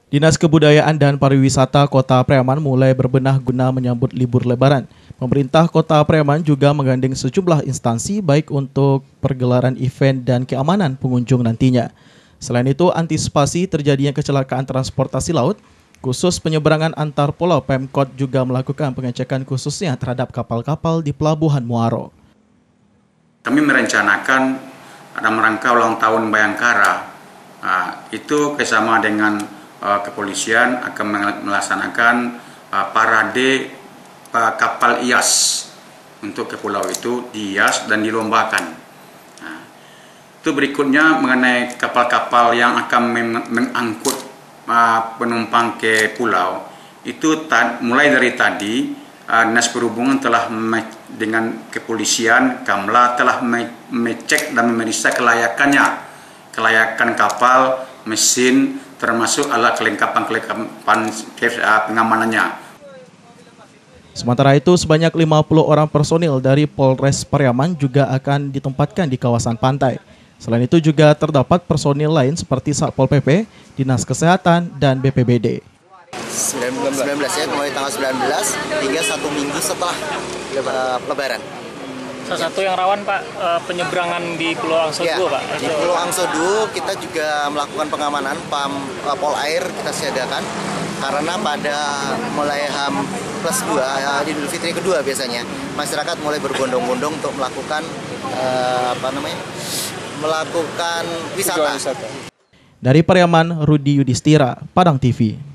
Dinas Kebudayaan dan Pariwisata Kota Priaman mulai berbenah guna menyambut libur Lebaran. Pemerintah Kota Priaman juga menggandeng sejumlah instansi baik untuk pergelaran event dan keamanan pengunjung nantinya. Selain itu, antisipasi terjadinya kecelakaan transportasi laut, khusus penyeberangan antar pulau, Pemkot juga melakukan pengecekan khususnya terhadap kapal-kapal di Pelabuhan Muaro. Kami merencanakan dalam rangka ulang tahun Bayangkara, itu bersama dengan kepolisian akan melaksanakan parade kapal IAS untuk ke pulau itu, dihias dan dilombakan. Itu berikutnya mengenai kapal-kapal yang akan mengangkut penumpang ke pulau. Itu mulai dari tadi Dinas Perhubungan telah dengan kepolisian, Kamla telah mengecek dan memeriksa kelayakan kapal, mesin, termasuk alat kelengkapan pengamanannya. Sementara itu, sebanyak 50 orang personil dari Polres Pariaman juga akan ditempatkan di kawasan pantai. Selain itu juga terdapat personil lain seperti Satpol PP, Dinas Kesehatan, dan BPBD. 19 ya, mulai tanggal 19 hingga 1 minggu setelah Lebaran. Salah satu yang rawan Pak, penyeberangan di Pulau Angso ya, Duo Pak. Di Pulau Angso Duo kita juga melakukan pengamanan pol air kita siagakan karena pada mulai H+2 Idul Fitri kedua biasanya masyarakat mulai berbondong-bondong untuk melakukan melakukan wisata. Dari Pariaman, Rudi Yudhistira, Padang TV.